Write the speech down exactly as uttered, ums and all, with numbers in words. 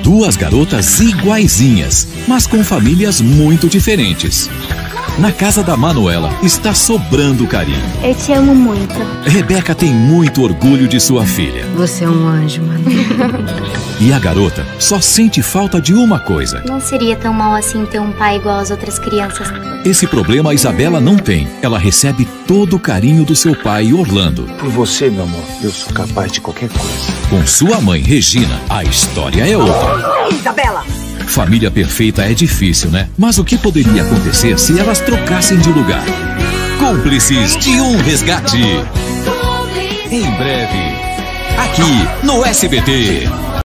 Duas garotas iguaizinhas, mas com famílias muito diferentes. Na casa da Manuela está sobrando carinho. Eu te amo muito. Rebeca tem muito orgulho de sua filha. Você é um anjo, mano. E a garota só sente falta de uma coisa. Não seria tão mal assim ter um pai igual às outras crianças. Esse problema a Isabela não tem. Ela recebe todo o carinho do seu pai, Orlando. Por você, meu amor, eu sou capaz de qualquer coisa. Com sua mãe, Regina, a história é outra. Isabela! Família perfeita é difícil, né? Mas o que poderia acontecer se elas trocassem de lugar? Cúmplices de um resgate. Em breve, aqui no S B T.